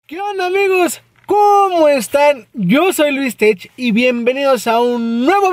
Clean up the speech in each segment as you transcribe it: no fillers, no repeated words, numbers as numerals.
¿Qué onda, amigos? ¿Cómo están? Yo soy Luis Tech y bienvenidos a un nuevo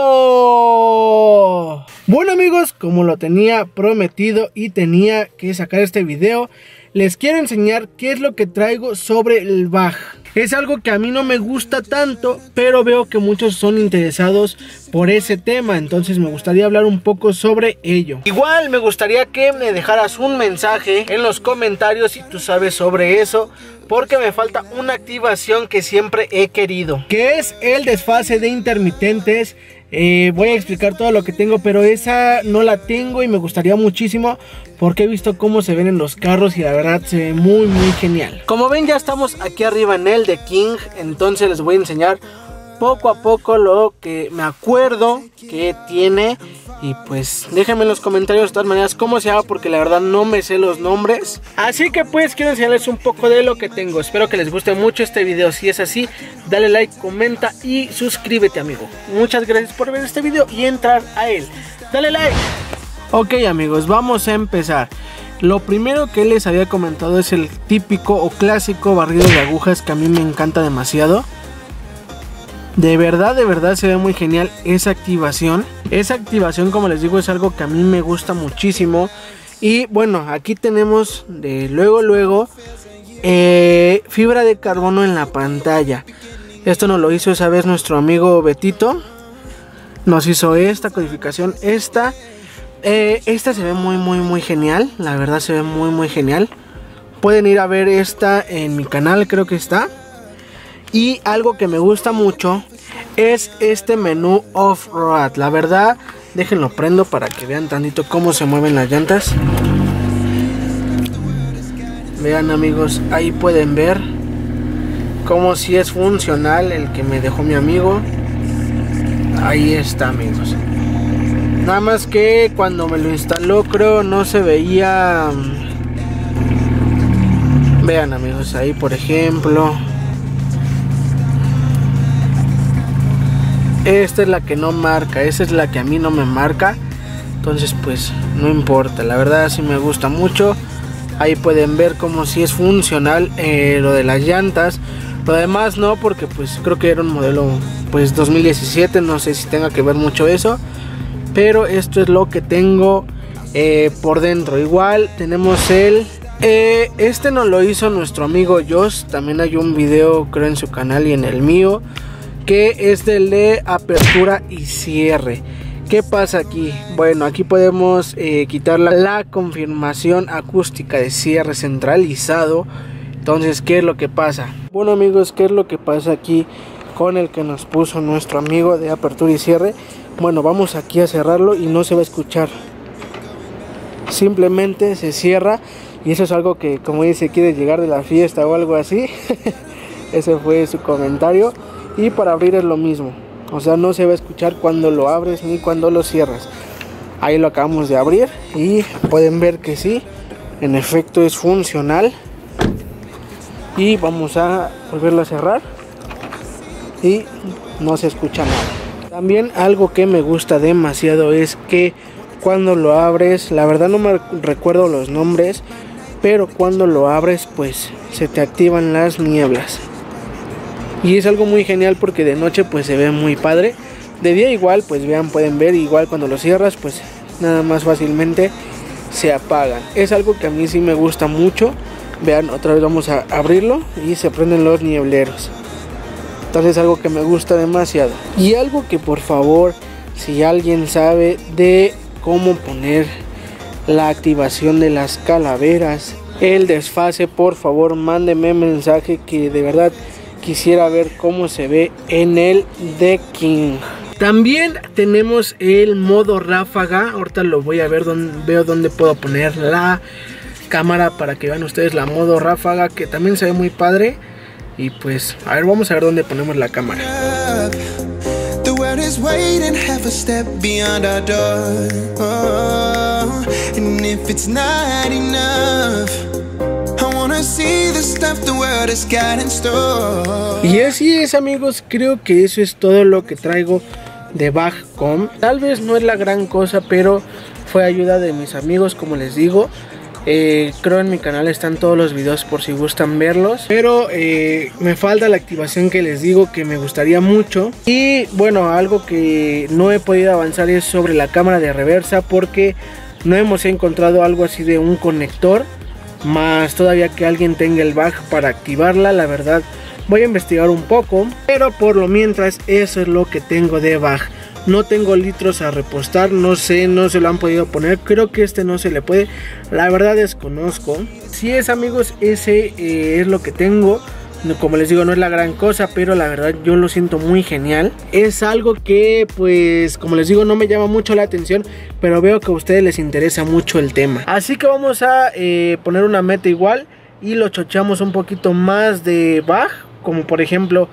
video. Bueno, amigos, como lo tenía prometido y tenía que sacar este video, les quiero enseñar qué es lo que traigo sobre el Bach. Es algo que a mí no me gusta tanto, pero veo que muchos son interesados por ese tema, entonces me gustaría hablar un poco sobre ello. Igual me gustaría que me dejaras un mensaje en los comentarios si tú sabes sobre eso, porque me falta una activación que siempre he querido, que es el desfase de intermitentes. Voy a explicar todo lo que tengo, pero esa no la tengo y me gustaría muchísimo porque he visto cómo se ven en los carros y la verdad se ve muy genial. Como ven, ya estamos aquí arriba en el The King, entonces les voy a enseñar poco a poco lo que me acuerdo que tiene. Y pues déjenme en los comentarios de todas maneras cómo se llama, porque la verdad no me sé los nombres. Así que pues quiero enseñarles un poco de lo que tengo. Espero que les guste mucho este video. Si es así, dale like, comenta y suscríbete, amigo. Muchas gracias por ver este video y entrar a él. Dale like. Ok, amigos, vamos a empezar. Lo primero que les había comentado es el típico o clásico barrido de agujas, que a mí me encanta demasiado. De verdad se ve muy genial esa activación. Esa activación, como les digo, es algo que a mí me gusta muchísimo. Y bueno, aquí tenemos de luego fibra de carbono en la pantalla. Esto nos lo hizo esa vez nuestro amigo Betito. Nos hizo esta codificación. Esta se ve muy genial. La verdad se ve muy genial. Pueden ir a ver esta en mi canal, creo que está. Y algo que me gusta mucho es este menú off-road. La verdad, déjenlo prendo para que vean tantito cómo se mueven las llantas. Vean, amigos, ahí pueden ver cómo si es funcional el que me dejó mi amigo. Ahí está, amigos. Nada más que cuando me lo instaló, creo no se veía. Vean, amigos, ahí por ejemplo. Esta es la que no marca, esa es la que a mí no me marca. Entonces pues no importa, la verdad sí me gusta mucho. Ahí pueden ver como si es funcional lo de las llantas. Lo demás no, porque pues creo que era un modelo pues 2017, no sé si tenga que ver mucho eso. Pero esto es lo que tengo por dentro. Igual tenemos este nos lo hizo nuestro amigo Josh. También hay un video creo en su canal y en el mío, que es el de apertura y cierre. ¿Qué pasa aquí? Bueno, aquí podemos quitar la confirmación acústica de cierre centralizado. Entonces, ¿qué es lo que pasa? Bueno, amigos, ¿qué es lo que pasa aquí con el que nos puso nuestro amigo de apertura y cierre? Bueno, vamos aquí a cerrarlo y no se va a escuchar. Simplemente se cierra. Y eso es algo que, como dice, quiere llegar de la fiesta o algo así. Ese fue su comentario. Y para abrir es lo mismo, o sea, no se va a escuchar cuando lo abres ni cuando lo cierras. Ahí lo acabamos de abrir y pueden ver que sí, en efecto es funcional. Y vamos a volverlo a cerrar y no se escucha nada. También algo que me gusta demasiado es que cuando lo abres, la verdad no me recuerdo los nombres, pero cuando lo abres pues se te activan las nieblas. Y es algo muy genial porque de noche pues se ve muy padre. De día igual, pues vean, pueden ver, igual cuando lo cierras pues nada más fácilmente se apagan. Es algo que a mí sí me gusta mucho. Vean, otra vez vamos a abrirlo y se prenden los niebleros. Entonces es algo que me gusta demasiado. Y algo que por favor, si alguien sabe de cómo poner la activación de las calaveras, el desfase, por favor mándeme mensaje, que de verdad quisiera ver cómo se ve en el The King. También tenemos el modo ráfaga. Ahorita lo voy a ver, veo dónde puedo poner la cámara para que vean ustedes la modo ráfaga, que también se ve muy padre. Y pues a ver, vamos a ver dónde ponemos la cámara. Y así es, amigos, creo que eso es todo lo que traigo de Bach Com. Tal vez no es la gran cosa, pero fue ayuda de mis amigos, como les digo. Creo en mi canal están todos los videos por si gustan verlos, pero me falta la activación que les digo que me gustaría mucho. Y bueno, algo que no he podido avanzar es sobre la cámara de reversa, porque no hemos encontrado algo así de un conector, más todavía que alguien tenga el bug para activarla. La verdad voy a investigar un poco, pero por lo mientras eso es lo que tengo de bug. No tengo litros a repostar, no sé, no se lo han podido poner, creo que este no se le puede, la verdad desconozco. Si es, amigos, ese es lo que tengo. Como les digo, no es la gran cosa, pero la verdad yo lo siento muy genial. Es algo que, pues, como les digo, no me llama mucho la atención, pero veo que a ustedes les interesa mucho el tema. Así que vamos a poner una meta igual y lo chocheamos un poquito más de bug, como por ejemplo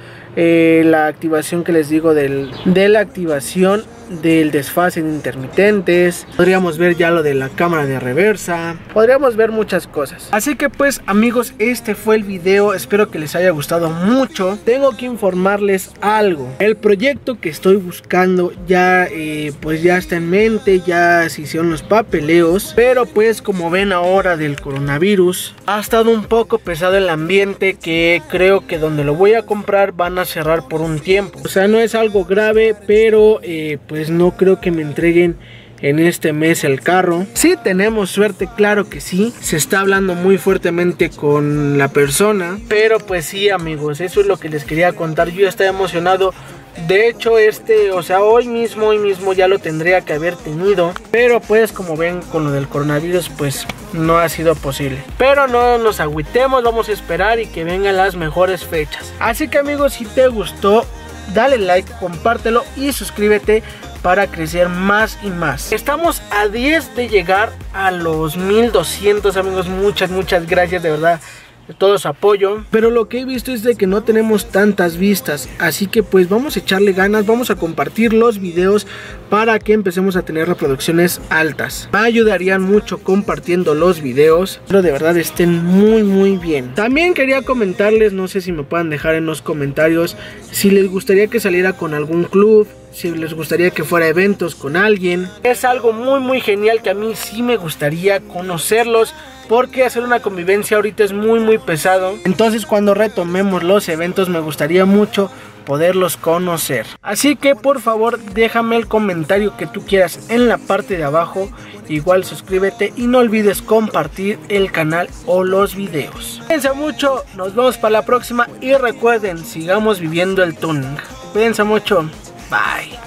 la activación que les digo de la activación del desfase en intermitentes. Podríamos ver ya lo de la cámara de reversa, podríamos ver muchas cosas. Así que pues, amigos, este fue el video, espero que les haya gustado mucho. Tengo que informarles algo: el proyecto que estoy buscando ya pues ya está en mente, ya se hicieron los papeleos, pero pues como ven ahora del coronavirus ha estado un poco pesado el ambiente, que creo que donde lo voy a comprar van a cerrar por un tiempo. O sea, no es algo grave, pero pues no creo que me entreguen en este mes el carro. Si tenemos suerte, claro que sí. Se está hablando muy fuertemente con la persona, pero pues sí, amigos, eso es lo que les quería contar. Yo estaba emocionado. De hecho, o sea, hoy mismo ya lo tendría que haber tenido, pero pues como ven, con lo del coronavirus pues no ha sido posible. Pero no nos agüitemos, vamos a esperar y que vengan las mejores fechas. Así que, amigos, si te gustó, dale like, compártelo y suscríbete para crecer más y más. Estamos a 10 de llegar a los 1200, amigos. Muchas gracias, de verdad, de todo su apoyo. Pero lo que he visto es de que no tenemos tantas vistas, así que pues vamos a echarle ganas, vamos a compartir los videos para que empecemos a tener reproducciones altas. Me ayudarían mucho compartiendo los videos, pero de verdad estén muy bien. También quería comentarles, no sé si me puedan dejar en los comentarios si les gustaría que saliera con algún club, si les gustaría que fuera a eventos con alguien. Es algo muy genial que a mí sí me gustaría conocerlos, porque hacer una convivencia ahorita es muy pesado. Entonces cuando retomemos los eventos me gustaría mucho poderlos conocer. Así que por favor déjame el comentario que tú quieras en la parte de abajo. Igual suscríbete y no olvides compartir el canal o los videos. Cuídense mucho, nos vemos para la próxima y recuerden, sigamos viviendo el tuning. Cuídense mucho, bye.